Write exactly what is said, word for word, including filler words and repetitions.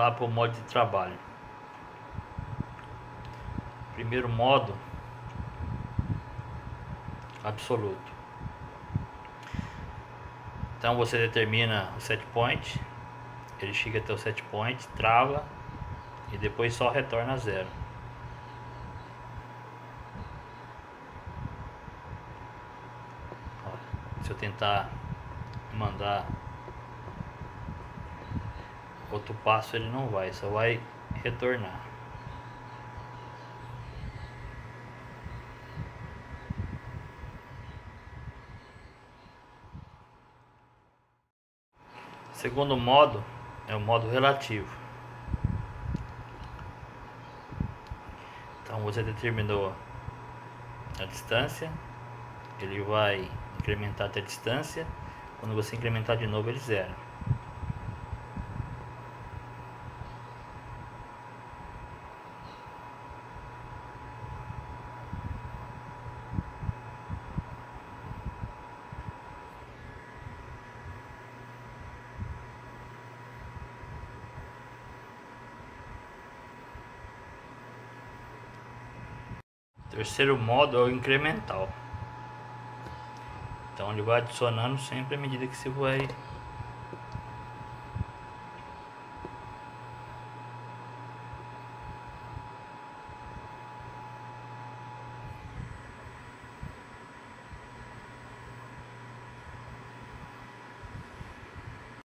lá para o modo de trabalho. Primeiro modo, absoluto. Então você determina o set point, ele chega até o set point, trava e depois só retorna a zero. Se eu tentar mandar outro passo, ele não vai, só vai retornar. Segundo modo é o modo relativo. Então você determinou a distância, ele vai incrementar até a distância. Quando você incrementar de novo, ele zera. Terceiro modo é o incremental. Então ele vai adicionando sempre à medida que você vai